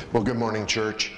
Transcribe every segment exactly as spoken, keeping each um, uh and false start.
Well, good morning, church.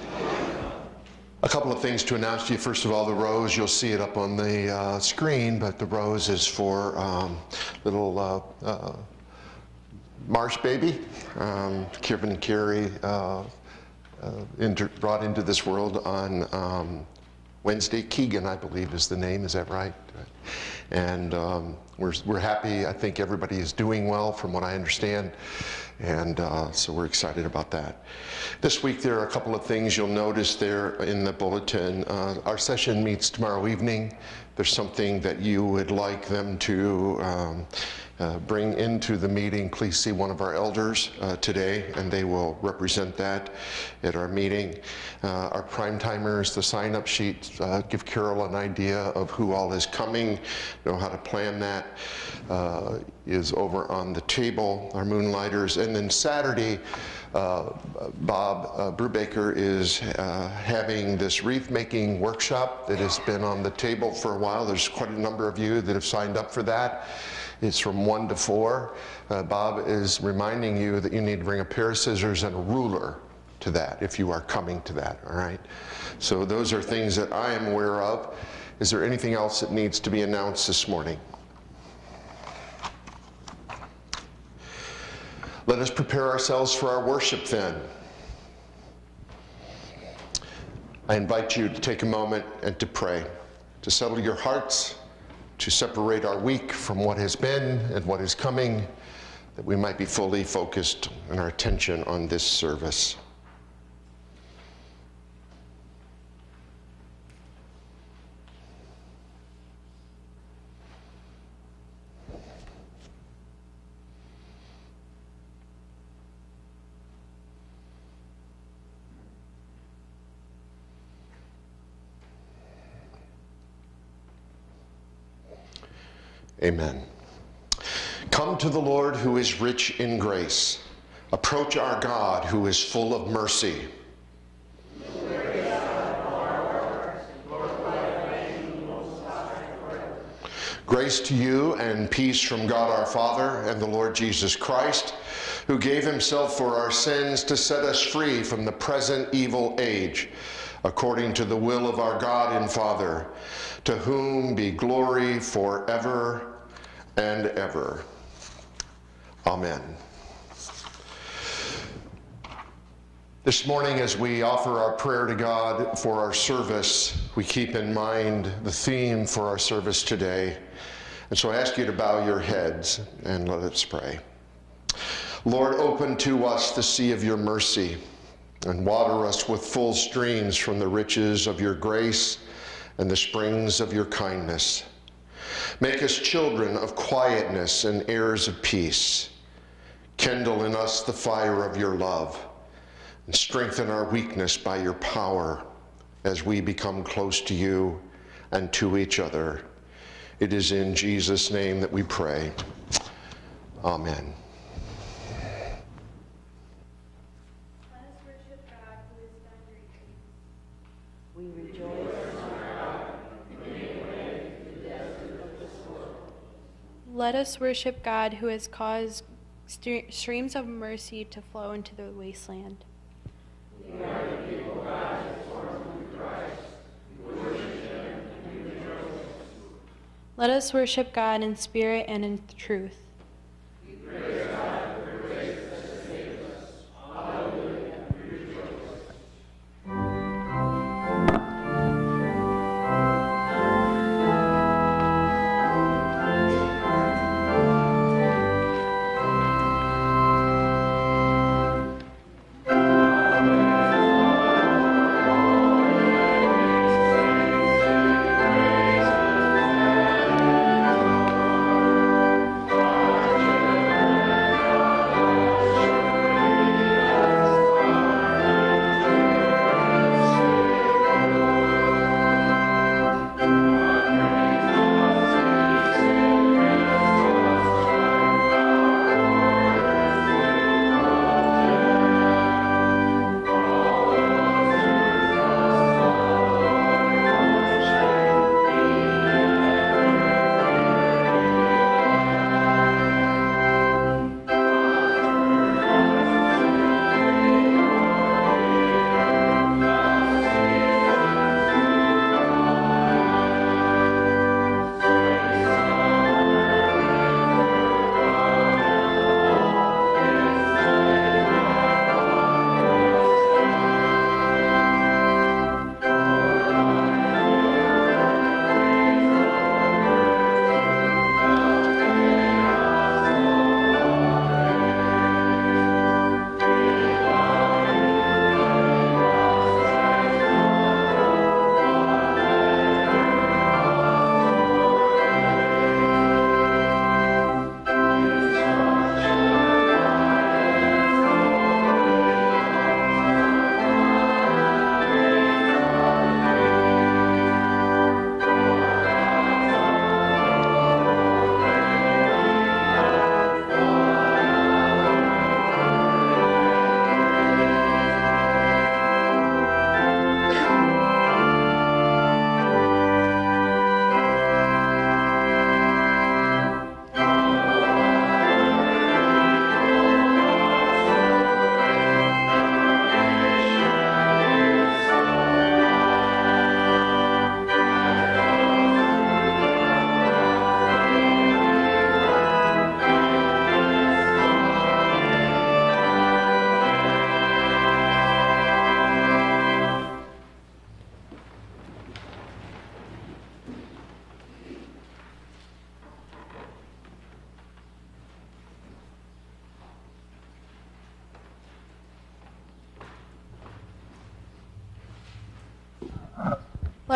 A couple of things to announce to you. First of all, the rose, you'll see it up on the uh, screen, but the rose is for um, little uh, uh, Marsh baby, um, Kevin and Carrie uh, uh, inter brought into this world on um, Wednesday. Keegan, I believe, is the name. Is that right? And um, we're, we're happy. I think everybody is doing well from what I understand. And uh, so we're excited about that. This week there are a couple of things you'll notice there in the bulletin. Uh, our session meets tomorrow evening. There's something that you would like them to um, uh, bring into the meeting. Please see one of our elders uh, today, and they will represent that at our meeting. Uh, our prime timers, the sign-up sheets, uh, give Carol an idea of who all is coming, know how to plan that, uh, is over on the table, our moonlighters. And then Saturday, uh, Bob uh, Brubaker is uh, having this wreath-making workshop that has been on the table for a while. There's quite a number of you that have signed up for that. It's from one to four. Uh, Bob is reminding you that you need to bring a pair of scissors and a ruler to that if you are coming to that, all right? So those are things that I am aware of. Is there anything else that needs to be announced this morning? Let us prepare ourselves for our worship then. I invite you to take a moment and to pray, to settle your hearts, to separate our week from what has been and what is coming, that we might be fully focused in our attention on this service. Amen. Come to the Lord who is rich in grace. Approach our God who is full of mercy. Grace to you and peace from God our Father and the Lord Jesus Christ, who gave himself for our sins to set us free from the present evil age, according to the will of our God and Father, to whom be glory forever and ever. Amen. This morning, as we offer our prayer to God for our service, we keep in mind the theme for our service today. And so I ask you to bow your heads and let us pray. Lord, open to us the sea of your mercy and water us with full streams from the riches of your grace and the springs of your kindness. Make us children of quietness and heirs of peace. Kindle in us the fire of your love and strengthen our weakness by your power as we become close to you and to each other. It is in Jesus' name that we pray. Amen. Let us worship God who has caused streams of mercy to flow into the wasteland. We are the people God has formed through Christ. We worship him and we rejoice. Let us worship God in spirit and in truth. We praise God for the grace that has saved us. Hallelujah. We rejoice.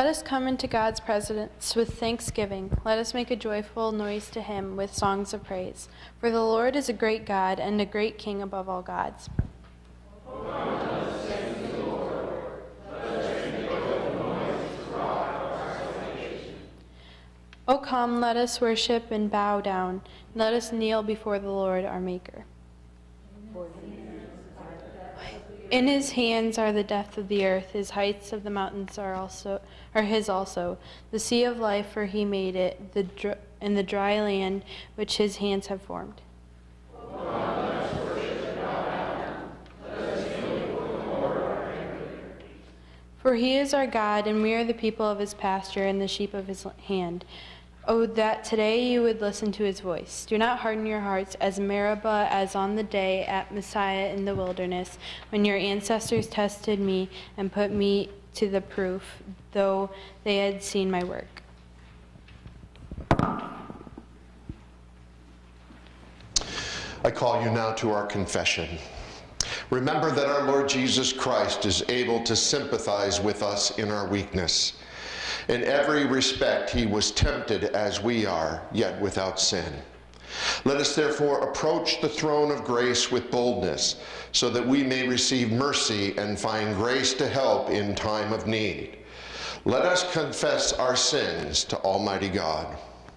Let us come into God's presence with thanksgiving. Let us make a joyful noise to him with songs of praise. For the Lord is a great God and a great King above all gods. O come, let us sing to the Lord. Let us make a joyful noise to God, our salvation. O come, let us worship and bow down. Let us kneel before the Lord our Maker. In his hands are the depths of the earth, his heights of the mountains are also are his also. The sea of life, for he made it, the dr and the dry land which his hands have formed. O God, let us worship and bow down. Let us kneel before the Lord our Maker. For he is our God, and we are the people of his pasture and the sheep of his hand. Oh, that today you would listen to his voice. Do not harden your hearts as Meribah, as on the day at Messiah in the wilderness, when your ancestors tested me and put me to the proof, though they had seen my work. I call you now to our confession. Remember that our Lord Jesus Christ is able to sympathize with us in our weakness. In every respect, he was tempted as we are, yet without sin. Let us therefore approach the throne of grace with boldness, so that we may receive mercy and find grace to help in time of need. Let us confess our sins to Almighty God.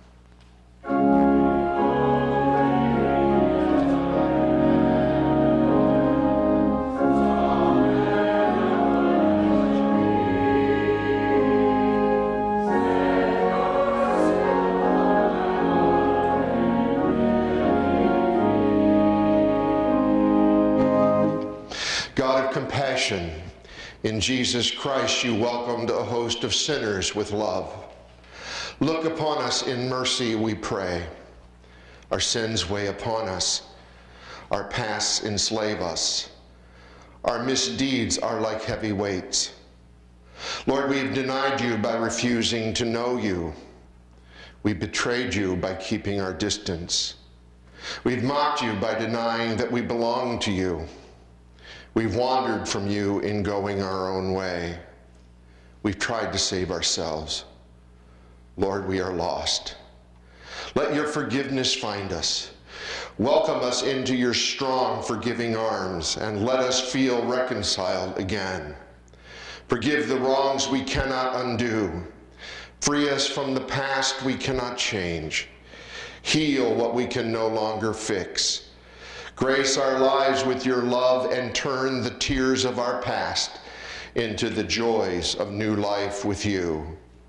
Compassion. In Jesus Christ you welcomed a host of sinners with love. Look upon us in mercy, we pray. Our sins weigh upon us. Our pasts enslave us. Our misdeeds are like heavy weights. Lord, we've denied you by refusing to know you. We betrayed you by keeping our distance. We've mocked you by denying that we belong to you. We've wandered from you in going our own way. We've tried to save ourselves. Lord, we are lost. Let your forgiveness find us. Welcome us into your strong, forgiving arms, and let us feel reconciled again. Forgive the wrongs we cannot undo. Free us from the past we cannot change. Heal what we can no longer fix. Grace our lives with your love and turn the tears of our past into the joys of new life with you.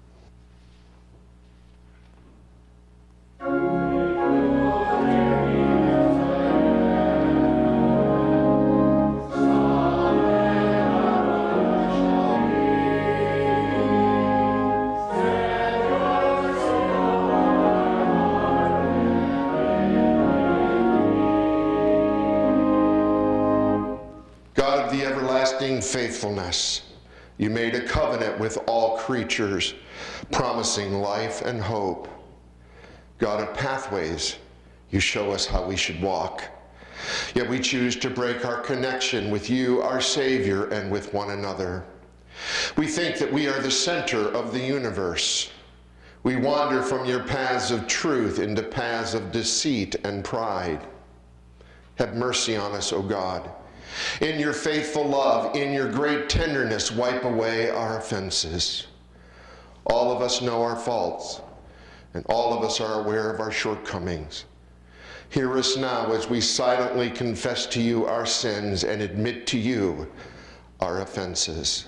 Faithfulness. You made a covenant with all creatures, promising life and hope. God of pathways, you show us how we should walk. Yet we choose to break our connection with you, our Savior, and with one another. We think that we are the center of the universe. We wander from your paths of truth into paths of deceit and pride. Have mercy on us, O God. In your faithful love, in your great tenderness, wipe away our offenses. All of us know our faults, and all of us are aware of our shortcomings. Hear us now as we silently confess to you our sins and admit to you our offenses.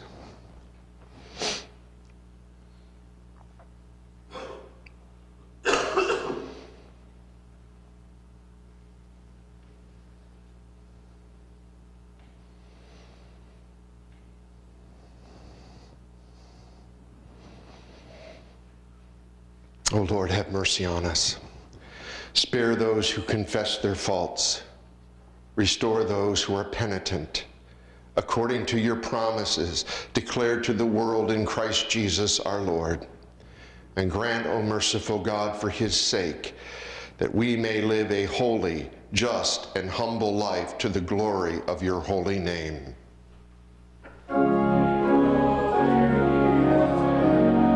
O Lord, have mercy on us. Spare those who confess their faults. Restore those who are penitent, according to your promises declared to the world in Christ Jesus our Lord. And grant, O merciful God, for his sake, that we may live a holy, just, and humble life to the glory of your holy name.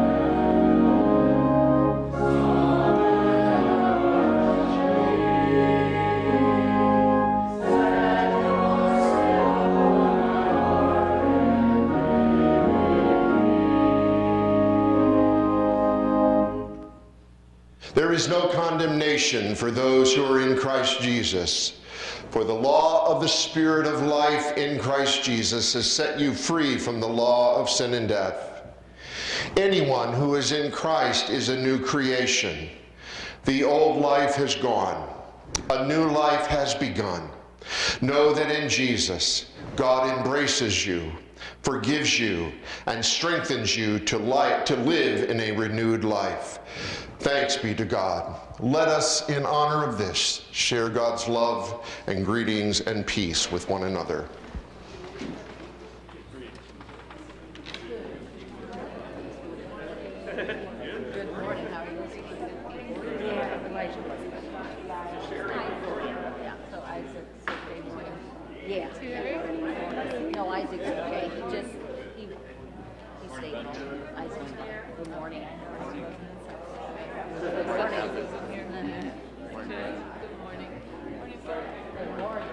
is no condemnation for those who are in Christ Jesus. For the law of the Spirit of life in Christ Jesus has set you free from the law of sin and death. Anyone who is in Christ is a new creation. The old life has gone. A new life has begun. Know that in Jesus, God embraces you, forgives you, and strengthens you to, li- to live in a renewed life. Thanks be to God. Let us, in honor of this, share God's love and greetings and peace with one another. Good morning. How are you? Yeah, Elijah was. Yeah, so Isaac's okay morning. Yeah. No, Isaac's okay. He just, he, he stayed home. Isaac's good morning. Good morning. Good morning. Good morning.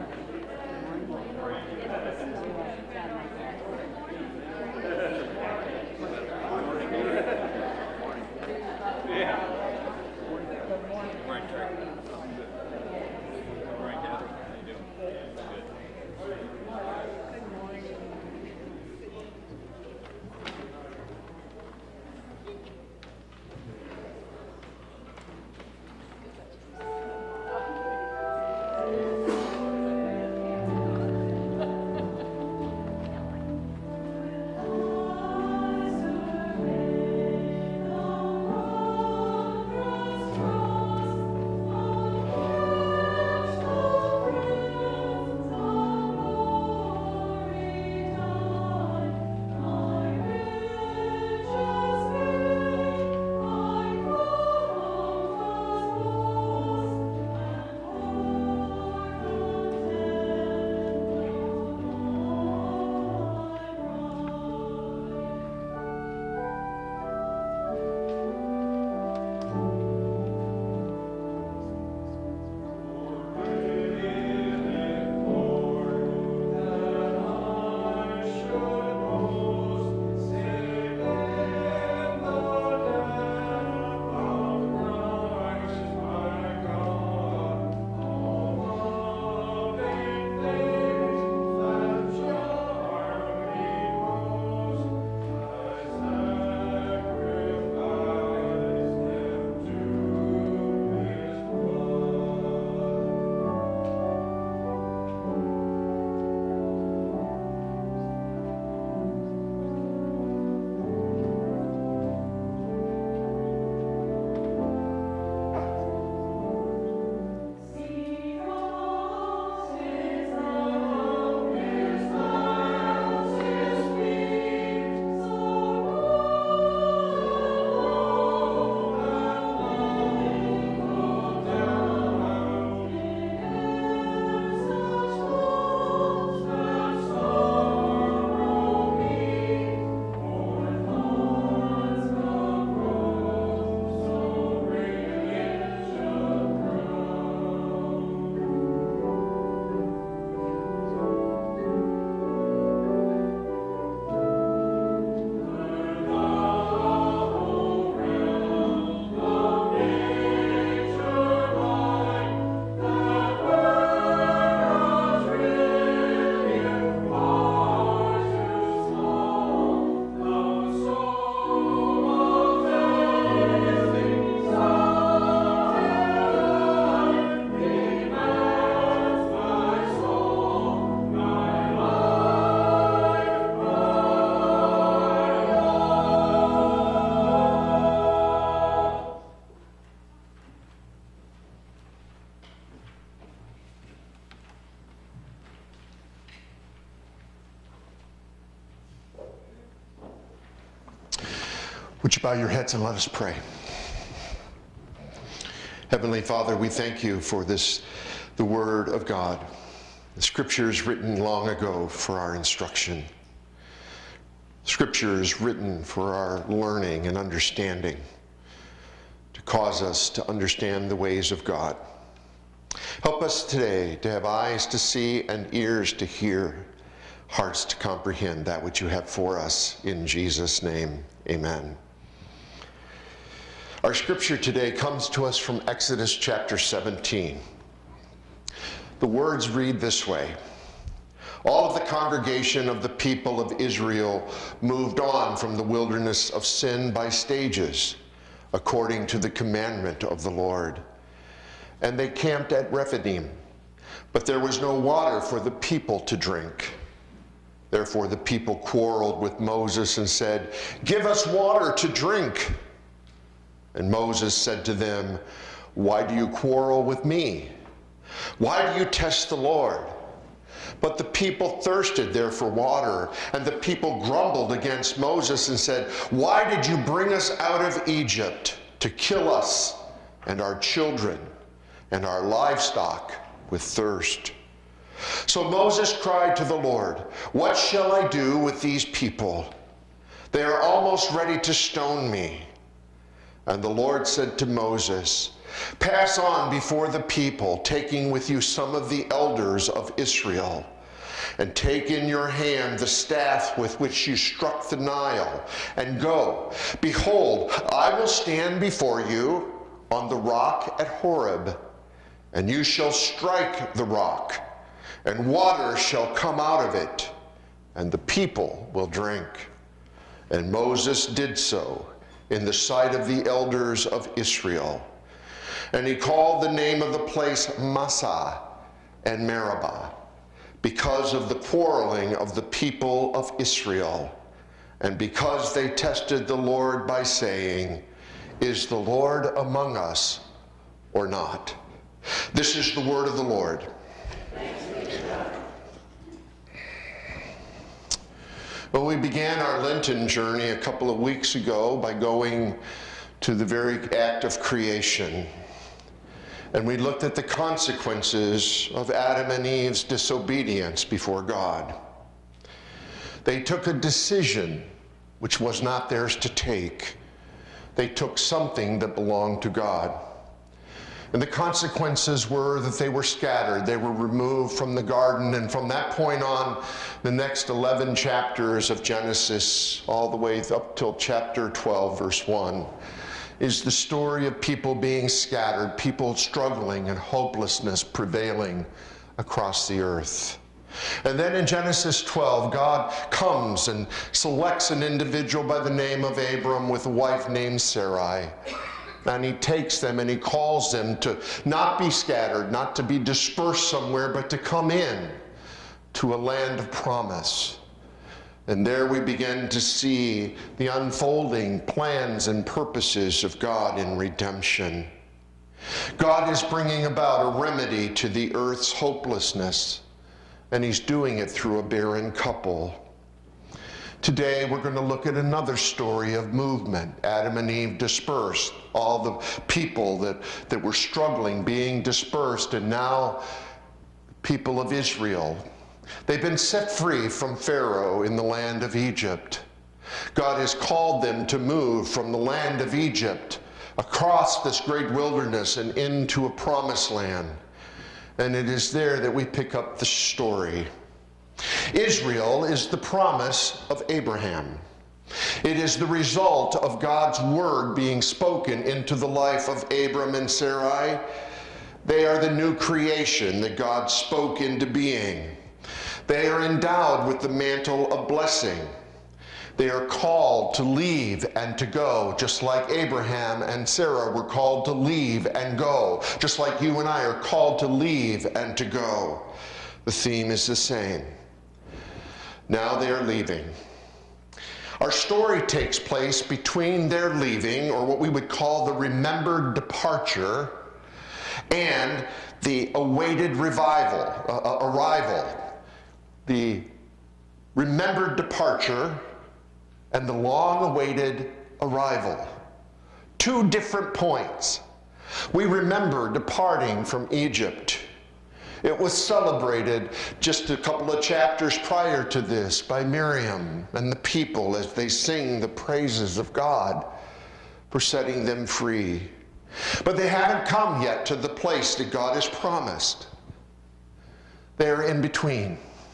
Would you bow your heads and let us pray? Heavenly Father, we thank you for this, the Word of God, the Scriptures written long ago for our instruction, Scriptures written for our learning and understanding, to cause us to understand the ways of God. Help us today to have eyes to see and ears to hear, hearts to comprehend that which you have for us. In Jesus' name, amen. Our scripture today comes to us from Exodus chapter seventeen. The words read this way. All of the congregation of the people of Israel moved on from the wilderness of sin by stages, according to the commandment of the Lord. And they camped at Rephidim, but there was no water for the people to drink. Therefore the people quarreled with Moses and said, "Give us water to drink." And Moses said to them, "Why do you quarrel with me? Why do you test the Lord?" But the people thirsted there for water, and the people grumbled against Moses and said, "Why did you bring us out of Egypt to kill us and our children and our livestock with thirst?" So Moses cried to the Lord, "What shall I do with these people? They are almost ready to stone me." And the Lord said to Moses, "Pass on before the people, taking with you some of the elders of Israel, and take in your hand the staff with which you struck the Nile, and go. Behold, I will stand before you on the rock at Horeb, and you shall strike the rock, and water shall come out of it, and the people will drink." And Moses did so in the sight of the elders of Israel. And he called the name of the place Massah and Meribah, because of the quarreling of the people of Israel, and because they tested the Lord by saying, "Is the Lord among us or not?" This is the word of the Lord. Thanks be to God. Well, we began our Lenten journey a couple of weeks ago by going to the very act of creation. And we looked at the consequences of Adam and Eve's disobedience before God. They took a decision which was not theirs to take. They took something that belonged to God. And the consequences were that they were scattered. They were removed from the garden. And from that point on, the next eleven chapters of Genesis, all the way up till chapter twelve, verse one, is the story of people being scattered, people struggling and hopelessness prevailing across the earth. And then in Genesis twelve, God comes and selects an individual by the name of Abram with a wife named Sarai. And he takes them and he calls them to not be scattered, not to be dispersed somewhere, but to come in to a land of promise. And there we begin to see the unfolding plans and purposes of God in redemption. God is bringing about a remedy to the earth's hopelessness, and he's doing it through a barren couple. Today we're going to look at another story of movement. Adam and Eve dispersed, all the people that, that were struggling being dispersed, and now people of Israel. They've been set free from Pharaoh in the land of Egypt. God has called them to move from the land of Egypt across this great wilderness and into a promised land. And it is there that we pick up the story. Israel is the promise of Abraham. It is the result of God's word being spoken into the life of Abram and Sarai. They are the new creation that God spoke into being. They are endowed with the mantle of blessing. They are called to leave and to go, just like Abraham and Sarah were called to leave and go, just like you and I are called to leave and to go. The theme is the same. Now they are leaving. Our story takes place between their leaving, or what we would call the remembered departure, and the awaited revival, uh, arrival. The remembered departure and the long-awaited arrival. Two different points. We remember departing from Egypt. It was celebrated just a couple of chapters prior to this by Miriam and the people as they sing the praises of God for setting them free. But they haven't come yet to the place that God has promised. They're in between.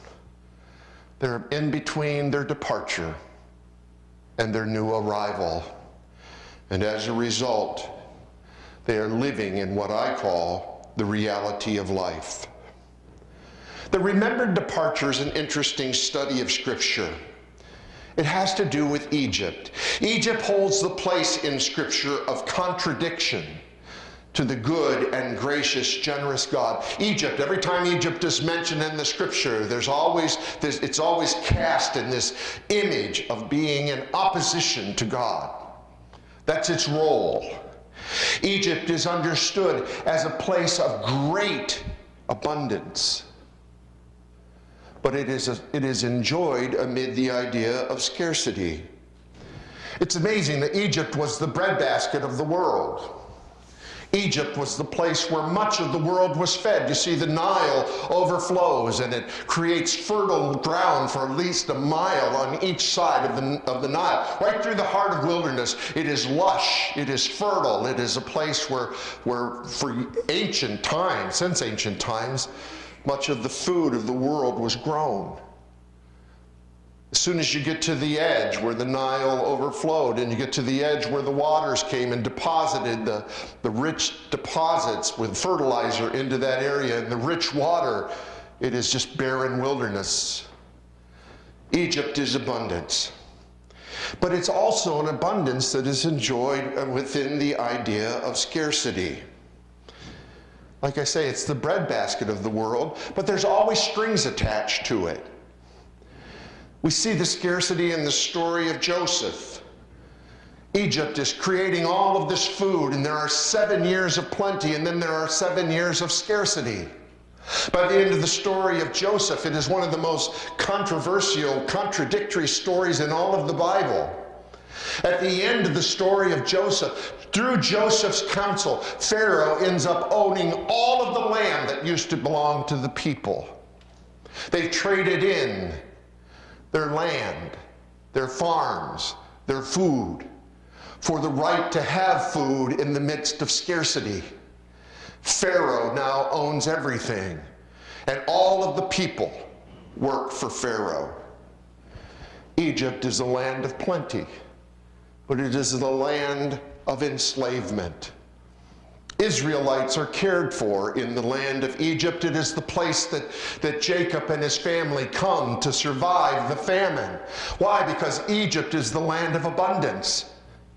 They're in between their departure and their new arrival. And as a result, they are living in what I call the reality of life. The remembered departure is an interesting study of Scripture. It has to do with Egypt. Egypt holds the place in Scripture of contradiction to the good and gracious, generous God. Egypt, every time Egypt is mentioned in the Scripture, there's always, there's, it's always cast in this image of being in opposition to God. That's its role. Egypt is understood as a place of great abundance, but it is, a, it is enjoyed amid the idea of scarcity. It's amazing that Egypt was the breadbasket of the world. Egypt was the place where much of the world was fed. You see, the Nile overflows and it creates fertile ground for at least a mile on each side of the, of the Nile. Right through the heart of wilderness, it is lush, it is fertile, it is a place where, where for ancient times, since ancient times, much of the food of the world was grown. As soon as you get to the edge where the Nile overflowed and you get to the edge where the waters came and deposited the, the rich deposits with fertilizer into that area and the rich water, it is just barren wilderness. Egypt is abundance. But it's also an abundance that is enjoyed within the idea of scarcity. Like I say, it's the breadbasket of the world, but there's always strings attached to it. We see the scarcity in the story of Joseph. Egypt is creating all of this food, and there are seven years of plenty, and then there are seven years of scarcity. By the end of the story of Joseph, it is one of the most controversial, contradictory stories in all of the Bible. At the end of the story of Joseph, through Joseph's counsel, Pharaoh ends up owning all of the land that used to belong to the people. They've traded in their land, their farms, their food, for the right to have food in the midst of scarcity. Pharaoh now owns everything, and all of the people work for Pharaoh. Egypt is a land of plenty, but it is the land of enslavement. Israelites are cared for in the land of Egypt. It is the place that, that Jacob and his family come to survive the famine. Why? Because Egypt is the land of abundance.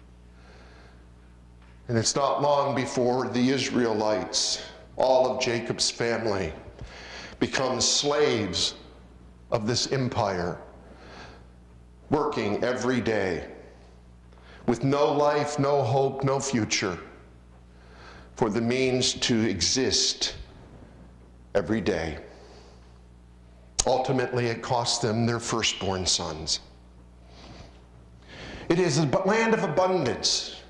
And it's not long before the Israelites, all of Jacob's family, become slaves of this empire, working every day with no life, no hope, no future, for the means to exist every day. Ultimately, it cost them their firstborn sons. It is a land of abundance,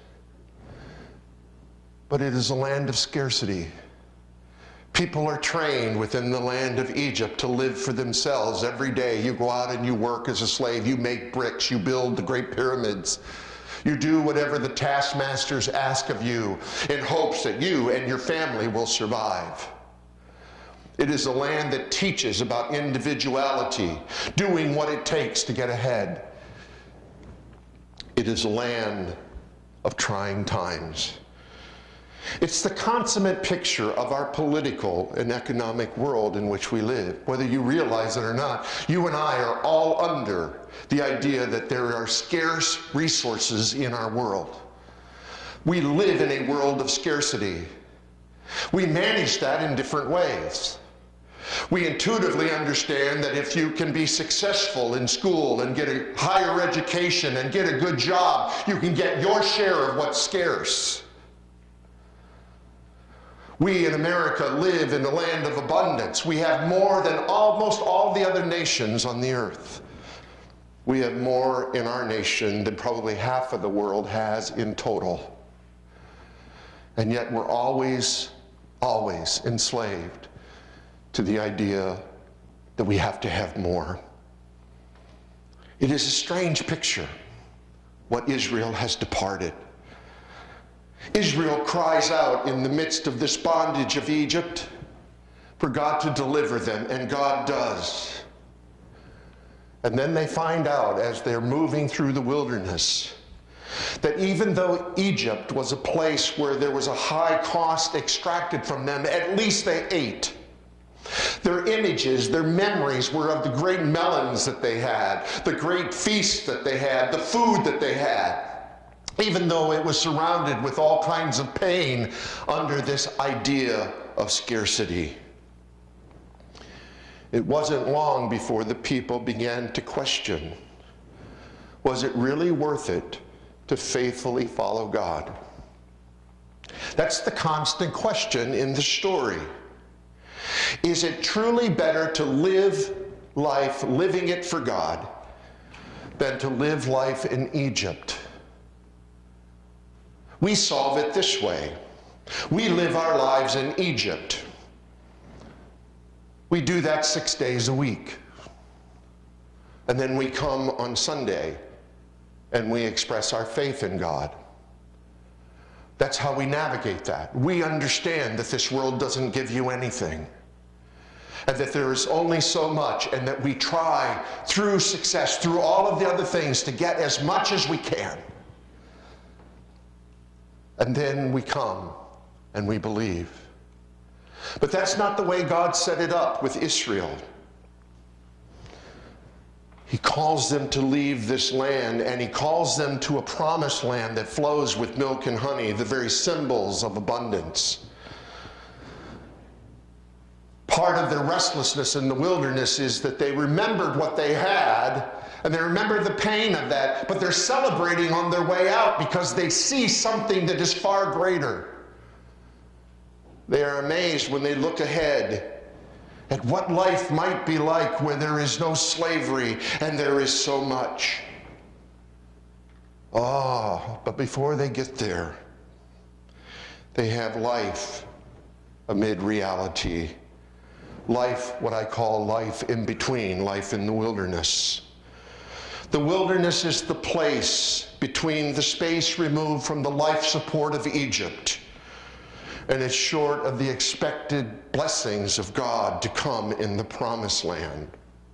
but it is a land of scarcity. People are trained within the land of Egypt to live for themselves every day. You go out and you work as a slave. You make bricks. You build the great pyramids. You do whatever the taskmasters ask of you in hopes that you and your family will survive. It is a land that teaches about individuality, doing what it takes to get ahead. It is a land of trying times. It's the consummate picture of our political and economic world in which we live. Whether you realize it or not, you and I are all under the idea that there are scarce resources in our world. We live in a world of scarcity. We manage that in different ways. We intuitively understand that if you can be successful in school and get a higher education and get a good job, you can get your share of what's scarce. We in America live in a land of abundance. We have more than almost all the other nations on the earth. We have more in our nation than probably half of the world has in total. And yet we're always, always enslaved to the idea that we have to have more. It is a strange picture what Israel has departed. Israel cries out in the midst of this bondage of Egypt for God to deliver them, and God does. And then they find out as they're moving through the wilderness that even though Egypt was a place where there was a high cost extracted from them, at least they ate. Their images, their memories were of the great melons that they had, the great feasts that they had, the food that they had, even though it was surrounded with all kinds of pain under this idea of scarcity. It wasn't long before the people began to question, was it really worth it to faithfully follow God? That's the constant question in the story. Is it truly better to live life living it for God than to live life in Egypt? We solve it this way. We live our lives in Egypt. We do that six days a week. And then we come on Sunday and we express our faith in God. That's how we navigate that. We understand that this world doesn't give you anything, and that there is only so much, and that we try through success, through all of the other things, to get as much as we can. And then we come and we believe. But that's not the way God set it up with Israel. He calls them to leave this land, and he calls them to a promised land that flows with milk and honey, the very symbols of abundance. Part of their restlessness in the wilderness is that they remembered what they had, and they remember the pain of that, but they're celebrating on their way out because they see something that is far greater. They are amazed when they look ahead at what life might be like where there is no slavery and there is so much. Ah, but before they get there, they have life amid reality. Life, what I call life in between, life in the wilderness. The wilderness is the place between the space removed from the life support of Egypt, and it's short of the expected blessings of God to come in the promised land.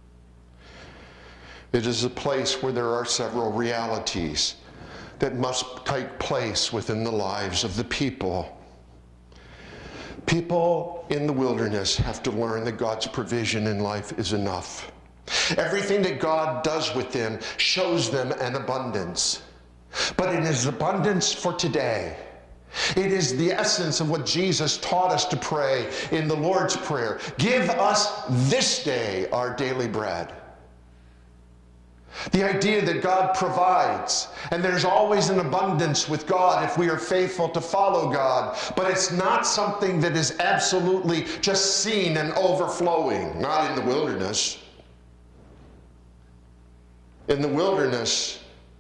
It is a place where there are several realities that must take place within the lives of the people. People in the wilderness have to learn that God's provision in life is enough. Everything that God does with them shows them an abundance, but it is abundance for today. It is the essence of what Jesus taught us to pray in the Lord's Prayer. Give us this day our daily bread. The idea that God provides, and there's always an abundance with God if we are faithful to follow God, but it's not something that is absolutely just seen and overflowing, not in the wilderness. In the wilderness,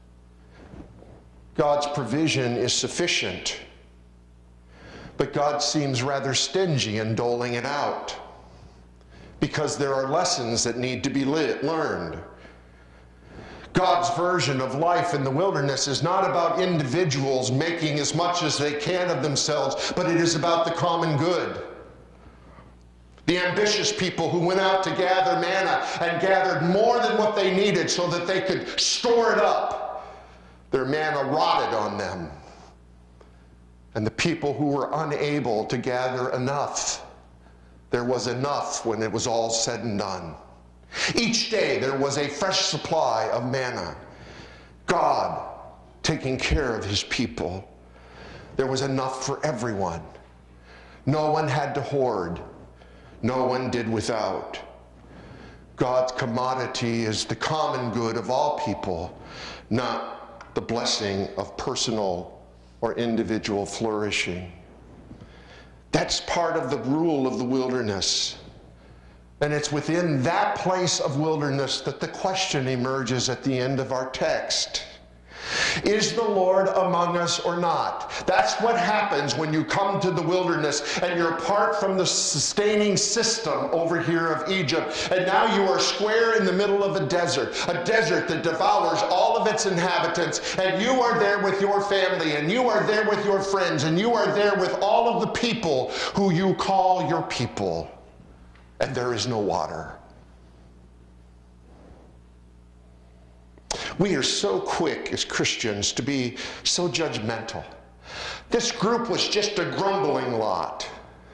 God's provision is sufficient, but God seems rather stingy in doling it out because there are lessons that need to be learned. God's version of life in the wilderness is not about individuals making as much as they can of themselves, but it is about the common good. The ambitious people who went out to gather manna and gathered more than what they needed so that they could store it up, their manna rotted on them. And the people who were unable to gather enough, there was enough when it was all said and done. Each day there was a fresh supply of manna. God taking care of his people. There was enough for everyone. No one had to hoard. No one did without. God's commodity is the common good of all people, not the blessing of personal or individual flourishing. That's part of the rule of the wilderness. And it's within that place of wilderness that the question emerges at the end of our text. Is the Lord among us or not? That's what happens when you come to the wilderness and you're apart from the sustaining system over here of Egypt. And now you are square in the middle of a desert, a desert that devours all of its inhabitants. And you are there with your family, and you are there with your friends, and you are there with all of the people who you call your people. And there is no water. We are so quick as Christians to be so judgmental. This group was just a grumbling lot.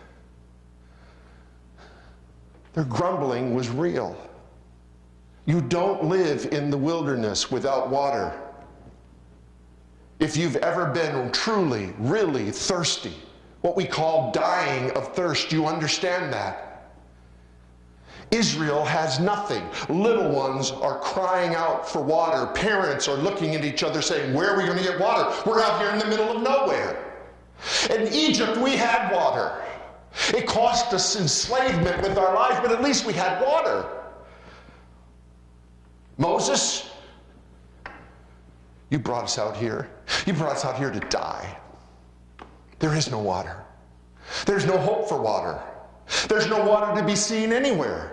Their grumbling was real. You don't live in the wilderness without water. If you've ever been truly, really thirsty, what we call dying of thirst, you understand that. Israel has nothing. Little ones are crying out for water. Parents are looking at each other saying, where are we going to get water? We're out here in the middle of nowhere. In Egypt, we had water. It cost us enslavement with our lives, but at least we had water. Moses, you brought us out here. You brought us out here to die. There is no water. There's no hope for water. There's no water to be seen anywhere.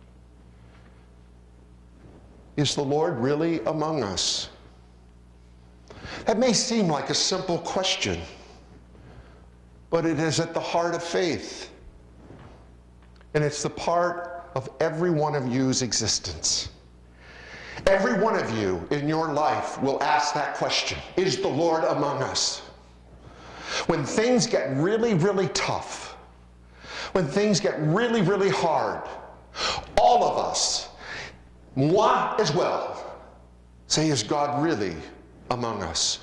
Is the Lord really among us? That may seem like a simple question, but it is at the heart of faith. And it's the part of every one of you's existence. Every one of you in your life will ask that question. Is the Lord among us? When things get really, really tough, when things get really, really hard, all of us, moi as well, say, is God really among us?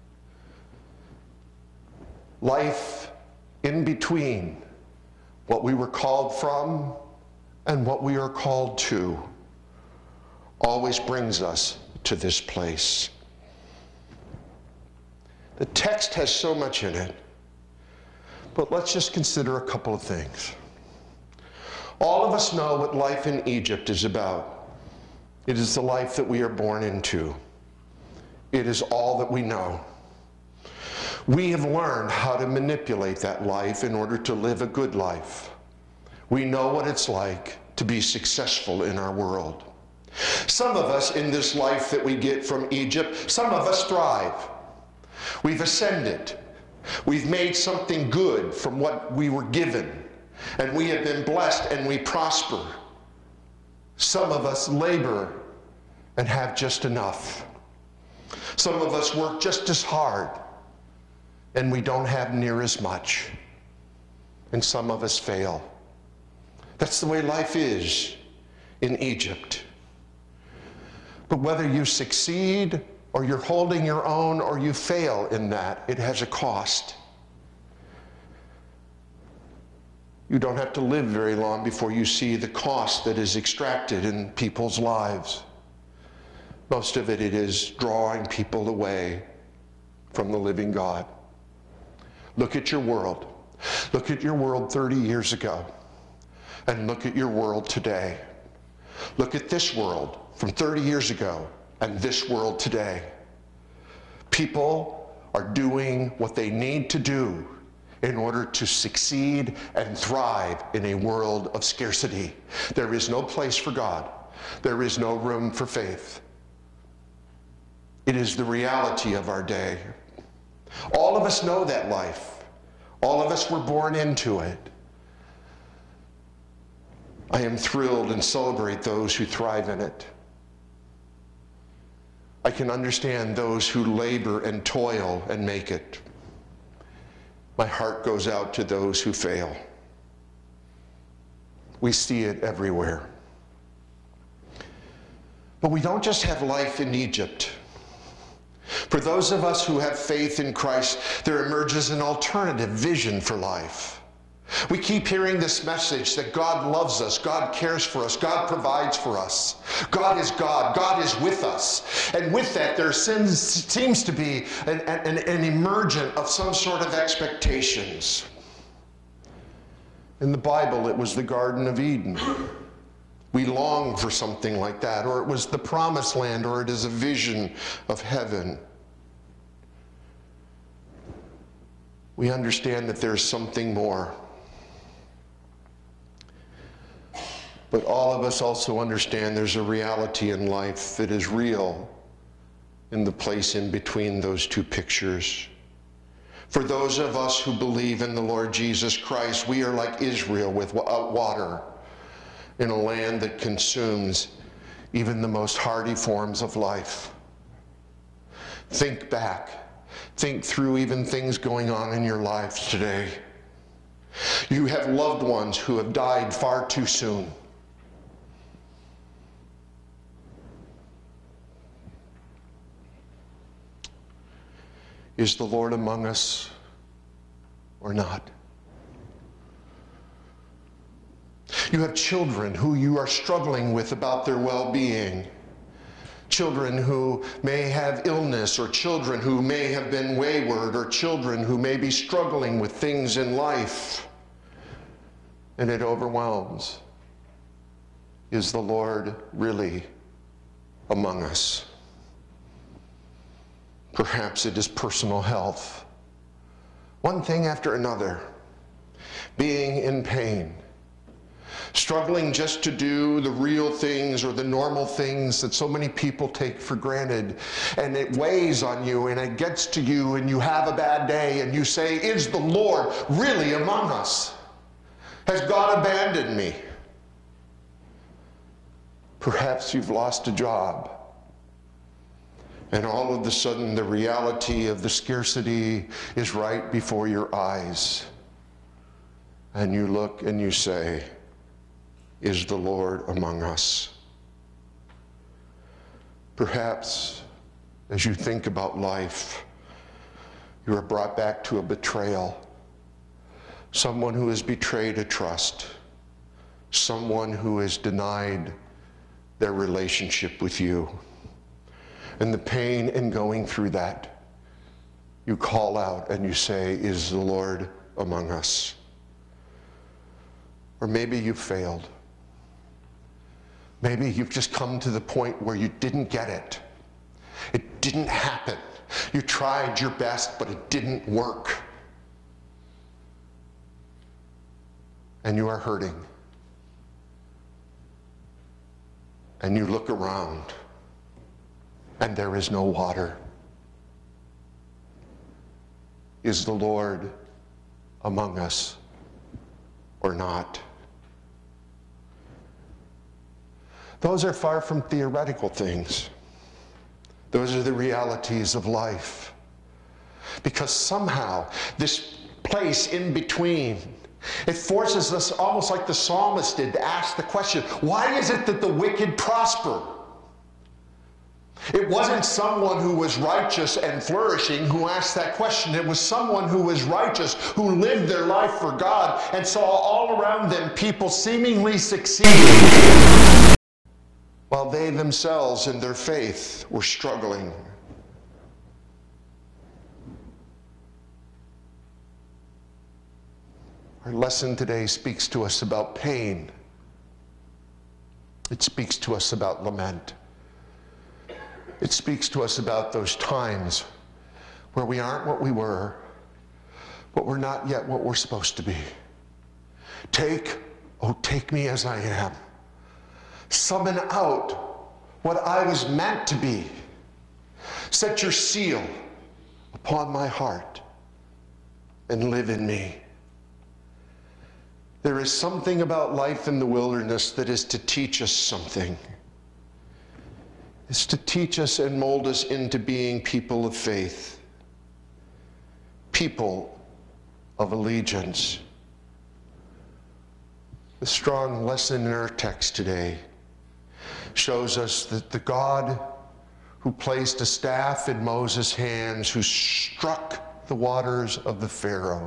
Life in between what we were called from and what we are called to always brings us to this place. The text has so much in it, but let's just consider a couple of things. All of us know what life in Egypt is about. It is the life that we are born into. It is all that we know. We have learned how to manipulate that life in order to live a good life. We know what it's like to be successful in our world. Some of us in this life that we get from Egypt, some of us thrive. We've ascended. We've made something good from what we were given. And we have been blessed and we prosper. Some of us labor and have just enough. Some of us work just as hard and we don't have near as much. And some of us fail. That's the way life is in Egypt. But whether you succeed or you're holding your own or you fail in that, it has a cost. You don't have to live very long before you see the cost that is extracted in people's lives. Most of it, it is drawing people away from the living God. Look at your world. Look at your world thirty years ago. And look at your world today. Look at this world from thirty years ago and this world today. People are doing what they need to do in order to succeed and thrive in a world of scarcity. There is no place for God. There is no room for faith. It is the reality of our day. All of us know that life. All of us were born into it. I am thrilled and celebrate those who thrive in it. I can understand those who labor and toil and make it. My heart goes out to those who fail. We see it everywhere. But we don't just have life in Egypt. For those of us who have faith in Christ, there emerges an alternative vision for life. We keep hearing this message that God loves us, God cares for us, God provides for us. God is God, God is with us. And with that, there seems, seems to be an, an, an emergent of some sort of expectations. In the Bible, it was the Garden of Eden. We long for something like that, or it was the Promised Land, or it is a vision of heaven. We understand that there's something more. But all of us also understand there's a reality in life that is real in the place in between those two pictures. For those of us who believe in the Lord Jesus Christ, we are like Israel without water in a land that consumes even the most hardy forms of life. Think back. Think through even things going on in your lives today. You have loved ones who have died far too soon. Is the Lord among us or not? You have children who you are struggling with about their well-being. Children who may have illness, or children who may have been wayward, or children who may be struggling with things in life. And it overwhelms. Is the Lord really among us? Perhaps it is personal health. One thing after another. Being in pain. Struggling just to do the real things or the normal things that so many people take for granted. And it weighs on you and it gets to you and you have a bad day and you say, is the Lord really among us? Has God abandoned me? Perhaps you've lost a job. And all of a sudden the reality of the scarcity is right before your eyes. And you look and you say, is the Lord among us? Perhaps as you think about life, you are brought back to a betrayal. Someone who has betrayed a trust. Someone who has denied their relationship with you. And the pain in going through that, you call out and you say, is the Lord among us? Or maybe you've failed. Maybe you've just come to the point where you didn't get it. It didn't happen. You tried your best, but it didn't work. And you are hurting. And you look around. And there is no water. Is the Lord among us or not? Those are far from theoretical things. Those are the realities of life. Because somehow this place in between, it forces us, almost like the psalmist did, to ask the question, why is it that the wicked prosper? It wasn't someone who was righteous and flourishing who asked that question. It was someone who was righteous, who lived their life for God, and saw all around them people seemingly succeeding, while they themselves in their faith were struggling. Our lesson today speaks to us about pain. It speaks to us about lament. It speaks to us about those times where we aren't what we were, but we're not yet what we're supposed to be. Take, oh, take me as I am. Summon out what I was meant to be. Set your seal upon my heart and live in me. There is something about life in the wilderness that is to teach us something. It's to teach us and mold us into being people of faith, people of allegiance. The strong lesson in our text today shows us that the God who placed a staff in Moses' hands, who struck the waters of the Pharaoh,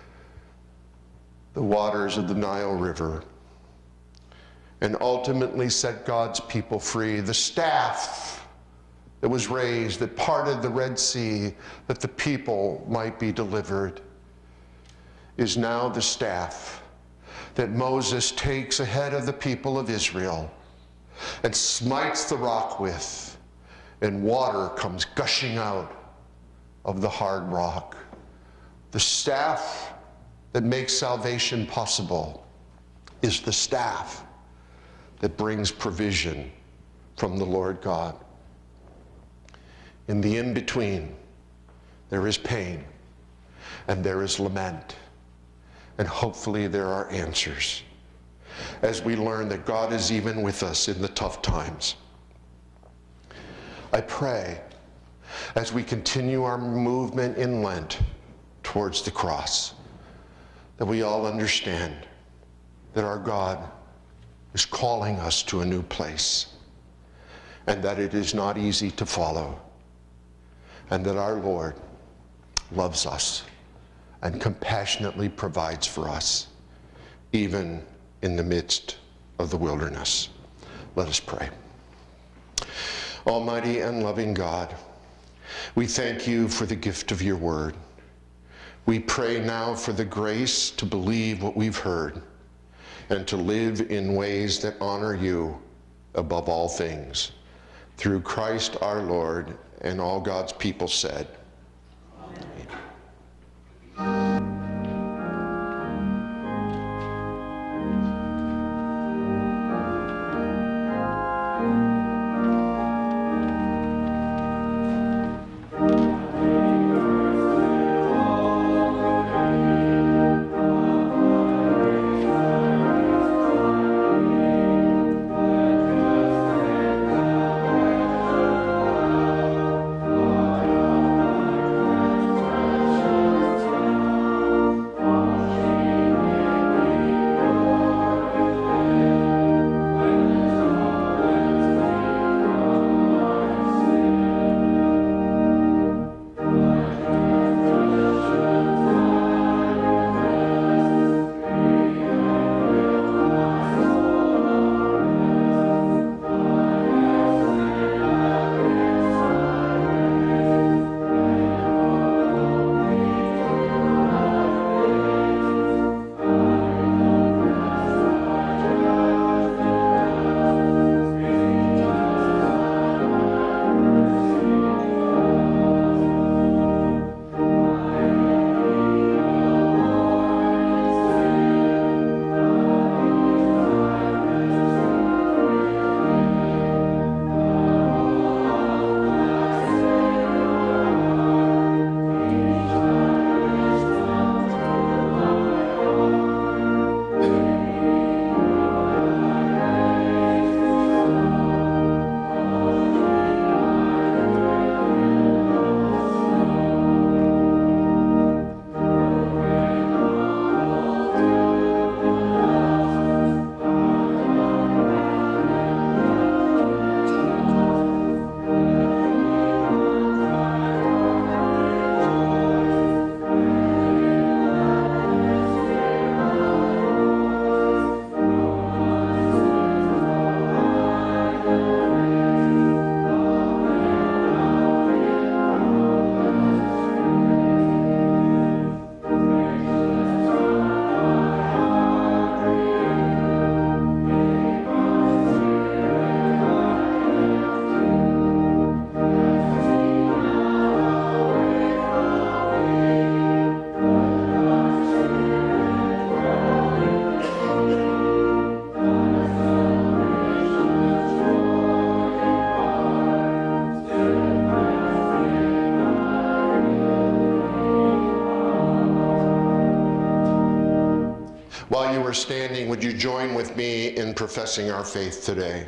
the waters of the Nile River, and ultimately set God's people free. The staff that was raised, that parted the Red Sea, that the people might be delivered, is now the staff that Moses takes ahead of the people of Israel and smites the rock with, and water comes gushing out of the hard rock. The staff that makes salvation possible is the staff that brings provision from the Lord God. In the in-between, there is pain and there is lament, and hopefully there are answers as we learn that God is even with us in the tough times. I pray as we continue our movement in Lent towards the cross, that we all understand that our God is calling us to a new place, and that it is not easy to follow, and that our Lord loves us and compassionately provides for us, even in the midst of the wilderness. Let us pray. Almighty and loving God, we thank you for the gift of your word. We pray now for the grace to believe what we've heard and to live in ways that honor you above all things. Through Christ our Lord, and all God's people said, Amen. While you are standing, would you join with me in professing our faith today?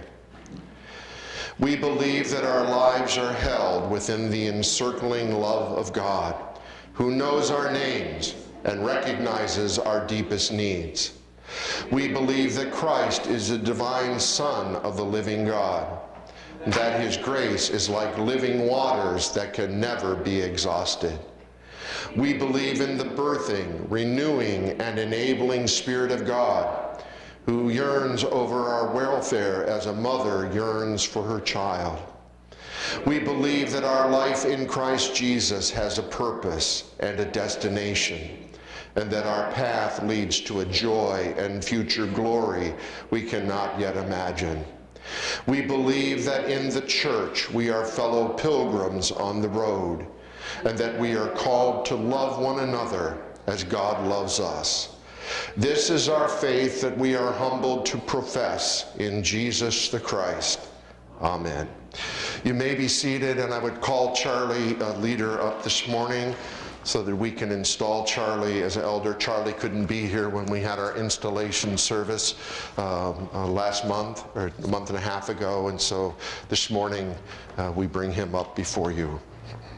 We believe that our lives are held within the encircling love of God, who knows our names and recognizes our deepest needs. We believe that Christ is the divine Son of the living God, and that his grace is like living waters that can never be exhausted. We believe in the birthing, renewing, and enabling Spirit of God, who yearns over our welfare as a mother yearns for her child. We believe that our life in Christ Jesus has a purpose and a destination, and that our path leads to a joy and future glory we cannot yet imagine. We believe that in the church we are fellow pilgrims on the road, and that we are called to love one another as God loves us. This is our faith that we are humbled to profess in Jesus the Christ. Amen. You may be seated, and I would call Charlie, uh, leader, up this morning so that we can install Charlie as elder. Charlie couldn't be here when we had our installation service um, uh, last month, or a month and a half ago, and so this morning uh, we bring him up before you.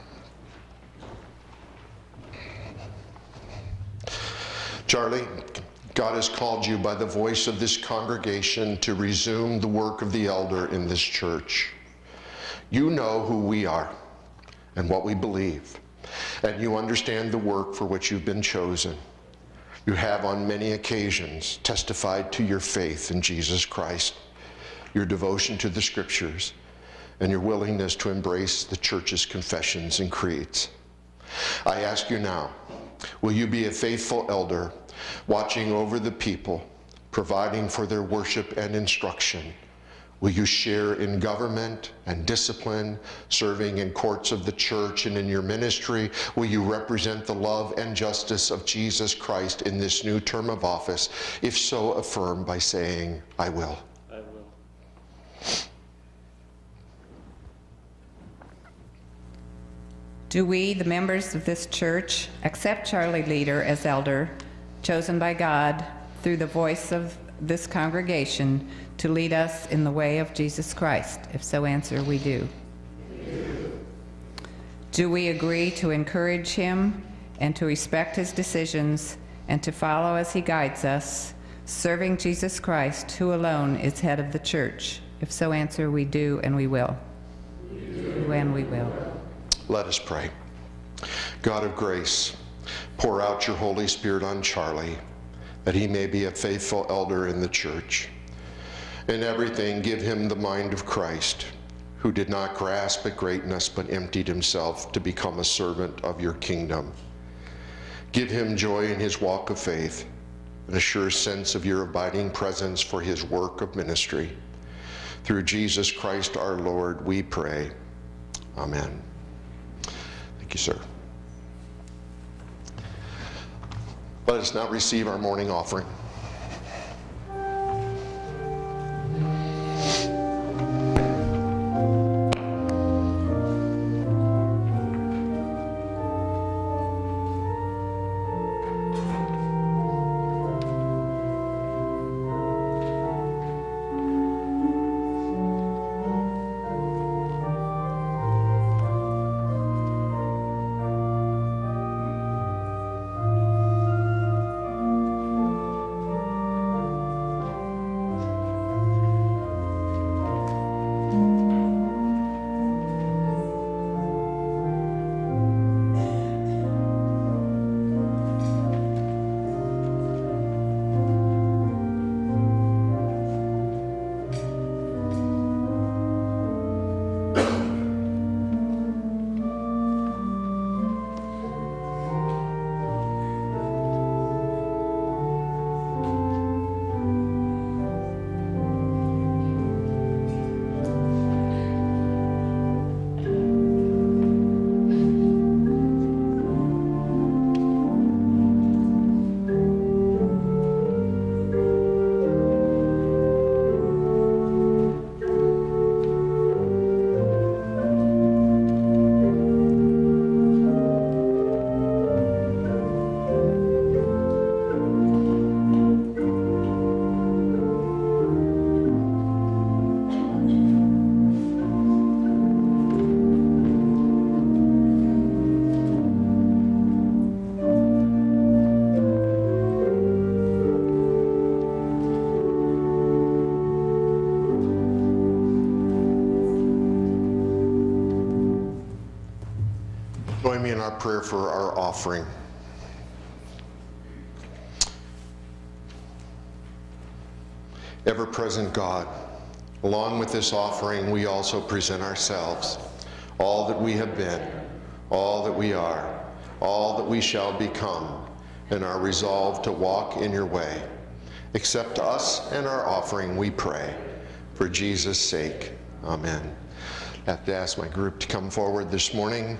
Charlie, God has called you by the voice of this congregation to resume the work of the elder in this church. You know who we are and what we believe, and you understand the work for which you've been chosen. You have on many occasions testified to your faith in Jesus Christ, your devotion to the Scriptures, and your willingness to embrace the church's confessions and creeds. I ask you now, will you be a faithful elder, watching over the people, providing for their worship and instruction? Will you share in government and discipline, serving in courts of the church and in your ministry? Will you represent the love and justice of Jesus Christ in this new term of office? If so, affirm by saying, I will. I will. Do we, the members of this church, accept Charlie Leader as elder, chosen by God through the voice of this congregation to lead us in the way of Jesus Christ? If so, answer, we do. We do. Do we agree to encourage him and to respect his decisions and to follow as he guides us, serving Jesus Christ, who alone is head of the church? If so, answer, we do and we will. We do and we will. Let us pray. God of grace, pour out your Holy Spirit on Charlie, that he may be a faithful elder in the church. In everything, give him the mind of Christ, who did not grasp at greatness, but emptied himself to become a servant of your kingdom. Give him joy in his walk of faith, and a sure sense of your abiding presence for his work of ministry. Through Jesus Christ our Lord, we pray. Amen. Thank you, sir. Let us now receive our morning offering. Join me in our prayer for our offering. Ever-present God, along with this offering, we also present ourselves, all that we have been, all that we are, all that we shall become, and are resolved to walk in your way. Accept us and our offering, we pray, for Jesus' sake. Amen. I have to ask my group to come forward this morning.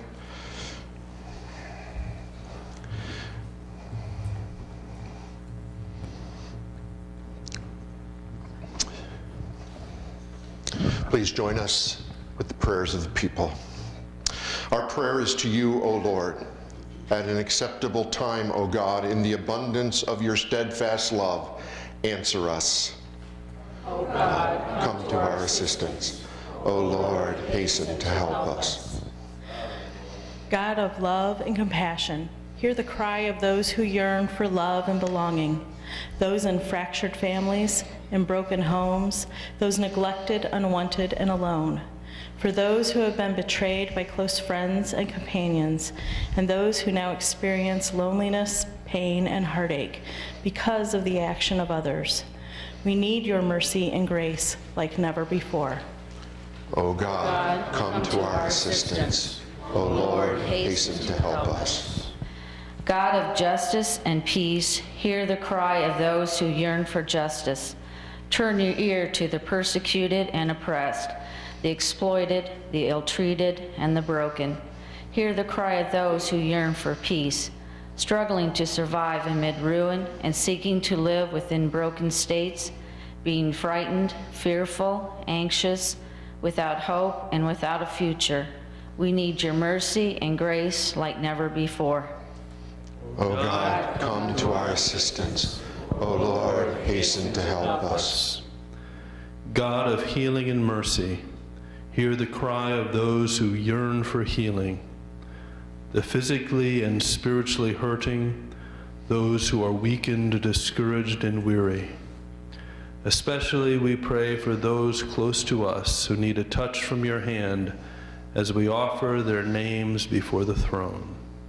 Please join us with the prayers of the people. Our prayer is to you, O Lord. At an acceptable time, O God, in the abundance of your steadfast love, answer us. O God, come, come to our assistance. O Lord, hasten to help us. God of love and compassion, Hear the cry of those who yearn for love and belonging, those in fractured families, in broken homes, those neglected, unwanted, and alone, for those who have been betrayed by close friends and companions, and those who now experience loneliness, pain, and heartache because of the action of others. We need your mercy and grace like never before. O God, come to our assistance. O Lord, hasten to help us. God of justice and peace, hear the cry of those who yearn for justice. Turn your ear to the persecuted and oppressed, the exploited, the ill-treated, and the broken. Hear the cry of those who yearn for peace, struggling to survive amid ruin and seeking to live within broken states, being frightened, fearful, anxious, without hope, and without a future. We need your mercy and grace like never before. O God, come to our assistance. O Lord, hasten to help us. God of healing and mercy, hear the cry of those who yearn for healing, the physically and spiritually hurting, those who are weakened, discouraged, and weary. Especially we pray for those close to us who need a touch from your hand as we offer their names before the throne.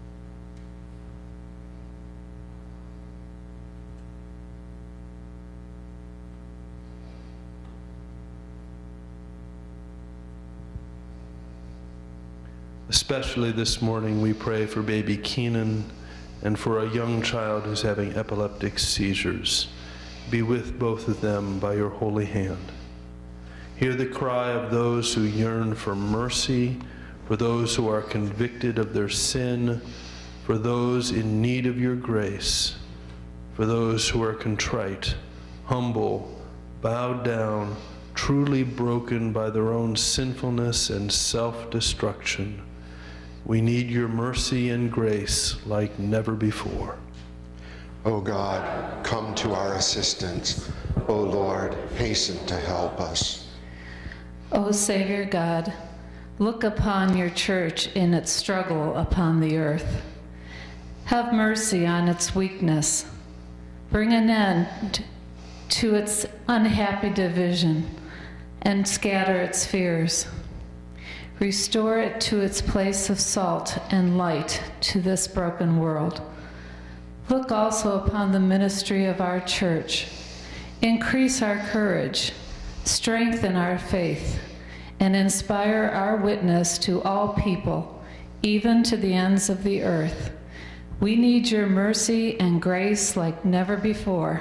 Especially this morning, we pray for baby Keenan and for a young child who's having epileptic seizures. Be with both of them by your holy hand. Hear the cry of those who yearn for mercy, for those who are convicted of their sin, for those in need of your grace, for those who are contrite, humble, bowed down, truly broken by their own sinfulness and self-destruction. We need your mercy and grace like never before. O God, come to our assistance. O Lord, hasten to help us. O Savior God, look upon your church in its struggle upon the earth. Have mercy on its weakness. Bring an end to its unhappy division and scatter its fears. Restore it to its place of salt and light to this broken world. Look also upon the ministry of our church. Increase our courage, strengthen our faith, and inspire our witness to all people, even to the ends of the earth. We need your mercy and grace like never before.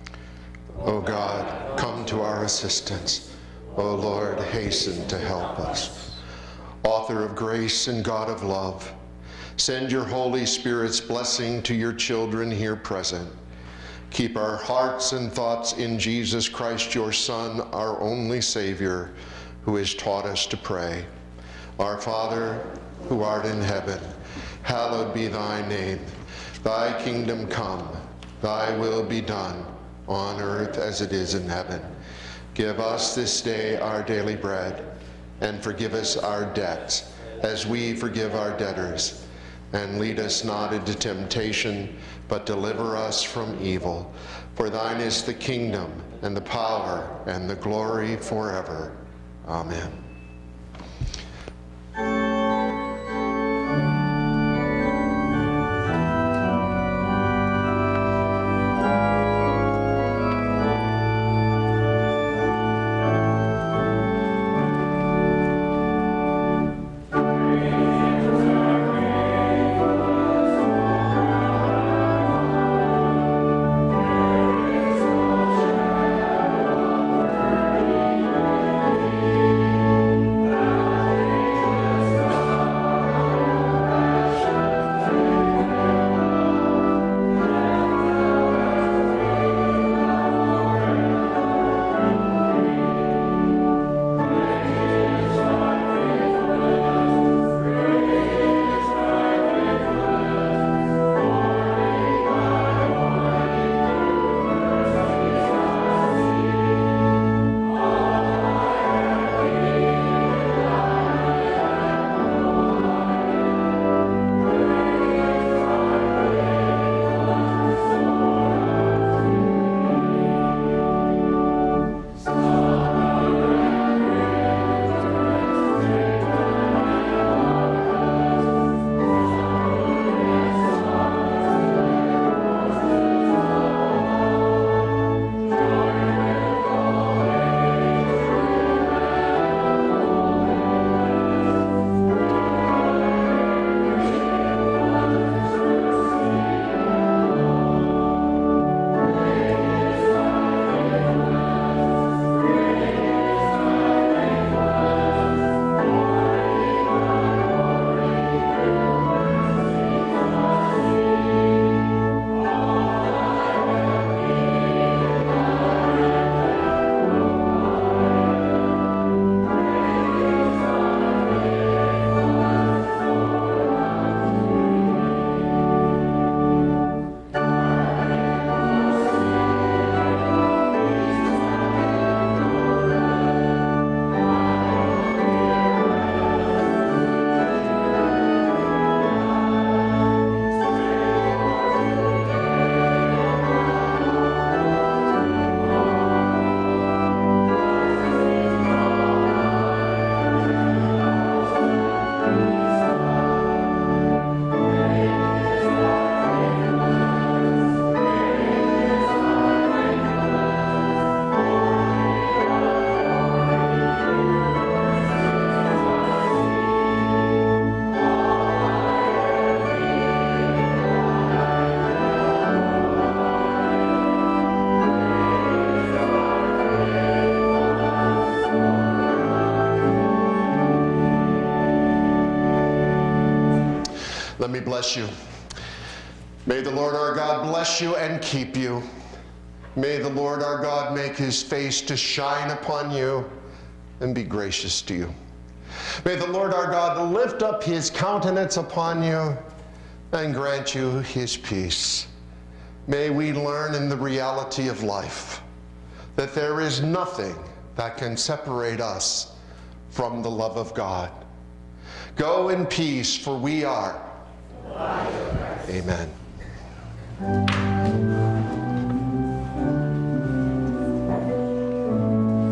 O God, come to our assistance. O Lord, hasten to help us. Author of grace and God of love, send your Holy Spirit's blessing to your children here present. Keep our hearts and thoughts in Jesus Christ, your Son, our only Savior, who has taught us to pray. Our Father, who art in heaven, hallowed be thy name. Thy kingdom come, thy will be done, on earth as it is in heaven. Give us this day our daily bread, and forgive us our debts, as we forgive our debtors. And lead us not into temptation, but deliver us from evil. For thine is the kingdom, and the power, and the glory forever. Amen. me bless you. May the Lord our God bless you and keep you. May the Lord our God make his face to shine upon you and be gracious to you. May the Lord our God lift up his countenance upon you and grant you his peace. May we learn in the reality of life that there is nothing that can separate us from the love of God. Go in peace, for we are. Amen.